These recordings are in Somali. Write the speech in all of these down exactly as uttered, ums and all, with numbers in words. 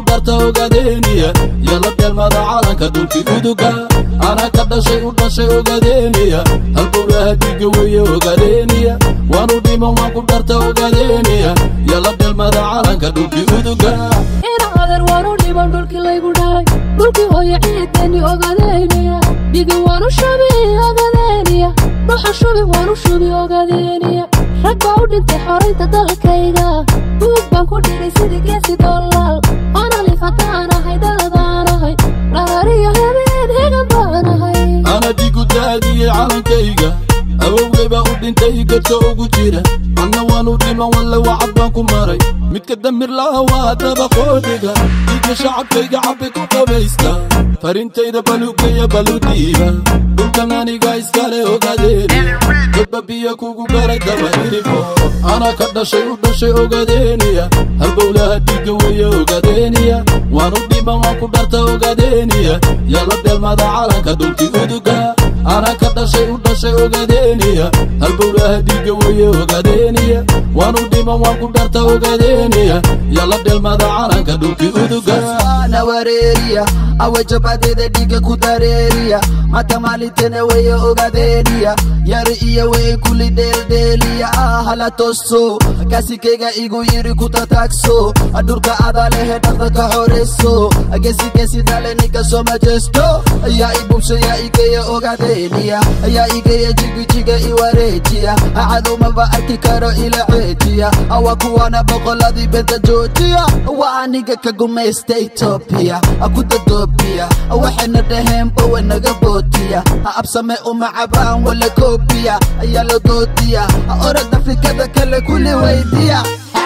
darta ogaadeniya yalla dhalmada calanka dhulki uduga ana ka dhashay u dhashay ogaadeniya halbowlaha dhiga weeye ogaadeniya waanu dhiman waan ku darta ogaadeniya yalla dhalmada calanka dhulki uduga ina adar waanu dhiman dhulki laygu dhalay dhulki hooyo ciidani ogaadeniya dhiga waanu shubi ogaadeniya dhuxa shubi waanu shubi ogaadeniya rag baa u dhintay xoraynta dalkayga buug baan ku dhigay sidii geesi doolaal ana lifataanahay daladaanahay dharariyo habeen hegan baanahay ana dhigu daadiyey calankayga awowgay baa u dhintay gadka ugu jira anna waanu dhiman walle wacad baan ku maray midka damir laha waa dabaqoodhiga dhiga shacabkayga cabbi ku qabaysta farintayda balugaya baludhiiba dhulkan aniga iskale ogaadeni dadba biyo kugu garay daba hiribo ana ka dhashay u dhashay ogaadeniya halbowlaha dhiga weeye ogaadeniya waanu dhiman waan ku dharta ogaadeniya yalla dhalmada calanka dhulki uduga ana ka dhashay u dhashay ogaadeniya halbowlaha dhiga weeye ogaadeniya waanu dhiman waan ku dharta ogaadeniya yalla dhalmada calanka dhulki uduga ana wareeriya awajabadeda dhiga ku dareeriya mata maalintana weeye ogaadeniya yar iyo weyn kulli dheeldheeliya hala toso kasikayga igu yiri ku tatagso dhulka adalehe dhaqda ka horeyso gesi gesi dale ninka soo majesto yaa ibubsha yaa igeeya ogaadeniya yaa igeeya jigijiga iwareejiya cadowmaba arki karo ila ceejiya awa kuwana boqoladii benta joojiya waa aniga ka gumaysta Ethiopia akudadoobiya waxayna dhaheen bawe naga bootiya absame uma cabaan wala koobiya ayaa la doodiya orad afrikada kale kulli weydiya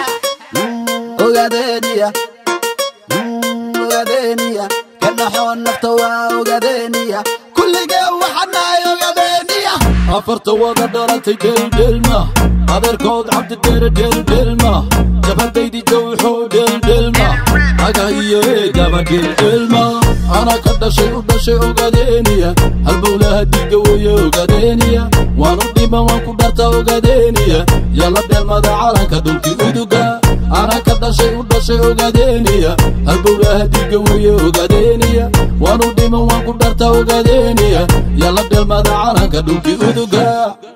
ogaadeniya ogaadeniya kana xoon nafta waa ogaadeniya kulligee waxanahay ogaadeniya afarta wada dhalatay dheeldheelma adeerkood cabdi dheere dheeldheelma jabadaydii jawxoo dheeldheelma aga iyo eegaba dheeldheelma ana ka dhashay u dhashay ogaadeniya halbowlaha dhiga weeye ogaadeniya waanu dhiman waan ku dharta ogaadeniya yalla dhalmada calanka dhulki uduga ana ka dhashay u dhashay ogaadeniya halbowlaha dhiga weeye ogaadeniya waanu dhiman waan ku dharta ogaadeniya yalla dhalmada calanka dhulki uduga